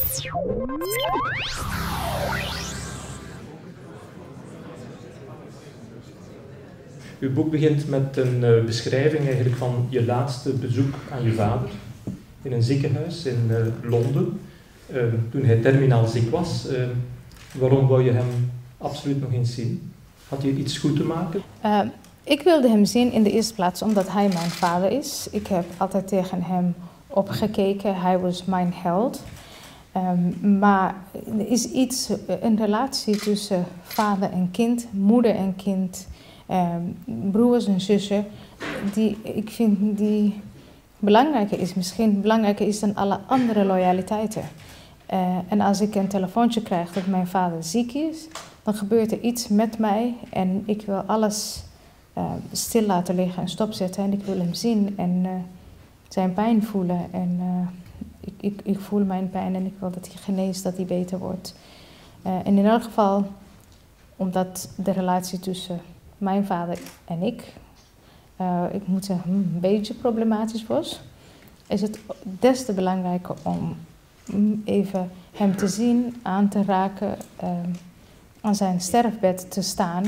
Uw boek begint met een beschrijving eigenlijk van je laatste bezoek aan je vader in een ziekenhuis in Londen, toen hij terminaal ziek was. Waarom wou je hem absoluut nog eens zien? Had je iets goed te maken? Ik wilde hem zien in de eerste plaats omdat hij mijn vader is. Ik heb altijd tegen hem opgekeken, hij was mijn held. Maar er is iets, een relatie tussen vader en kind, moeder en kind, broers en zussen, die ik vind die belangrijker is, misschien belangrijker is dan alle andere loyaliteiten. En als ik een telefoontje krijg dat mijn vader ziek is, dan gebeurt er iets met mij en ik wil alles stil laten liggen en stopzetten en ik wil hem zien en zijn pijn voelen. En ik voel mijn pijn en ik wil dat hij geneest, dat hij beter wordt. En in elk geval, omdat de relatie tussen mijn vader en ik moet zeggen, een beetje problematisch was, is het des te belangrijker om even hem te zien, aan te raken, aan zijn sterfbed te staan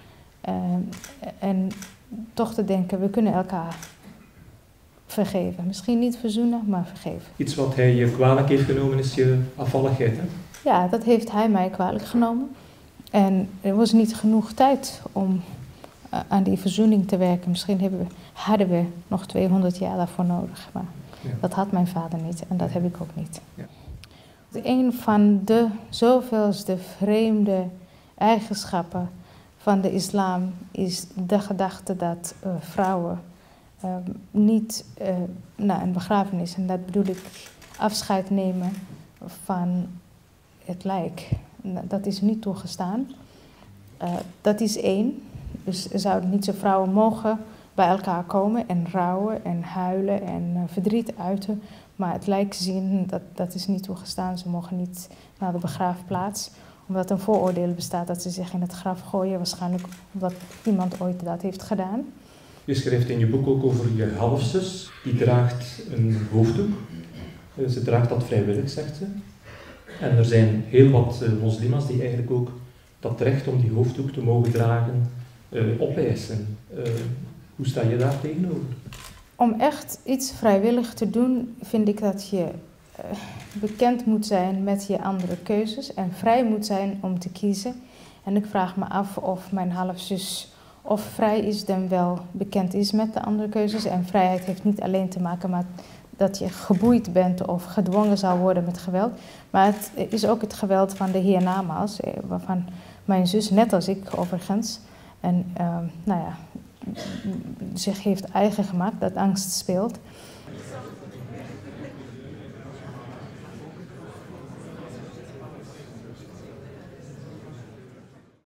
en toch te denken, we kunnen elkaar vergeven. Misschien niet verzoenen, maar vergeven. Iets wat hij je kwalijk heeft genomen is je afvalligheid, hè? Ja, dat heeft hij mij kwalijk genomen. En er was niet genoeg tijd om aan die verzoening te werken. Misschien hadden we nog 200 jaar daarvoor nodig. Maar ja, dat had mijn vader niet en dat heb ik ook niet. Ja. Een van de zoveelste vreemde eigenschappen van de islam is de gedachte dat vrouwen niet na een begrafenis, en dat bedoel ik afscheid nemen van het lijk. Dat is niet toegestaan. Dat is één. Dus zouden niet zo vrouwen mogen bij elkaar komen en rouwen en huilen en verdriet uiten. Maar het lijk zien, dat is niet toegestaan. Ze mogen niet naar de begraafplaats. Omdat een vooroordeel bestaat dat ze zich in het graf gooien. Waarschijnlijk omdat iemand ooit dat heeft gedaan. Je schrijft in je boek ook over je halfzus. Die draagt een hoofddoek. Ze draagt dat vrijwillig, zegt ze. En er zijn heel wat moslims die eigenlijk ook dat recht om die hoofddoek te mogen dragen opeisen. Hoe sta je daar tegenover? Om echt iets vrijwillig te doen, vind ik dat je bekend moet zijn met je andere keuzes en vrij moet zijn om te kiezen. En ik vraag me af of mijn halfzus of vrij is dan wel bekend is met de andere keuzes. En vrijheid heeft niet alleen te maken met dat je geboeid bent of gedwongen zou worden met geweld. Maar het is ook het geweld van de hiernamaals, waarvan mijn zus, net als ik overigens, en zich heeft eigen gemaakt, dat angst speelt.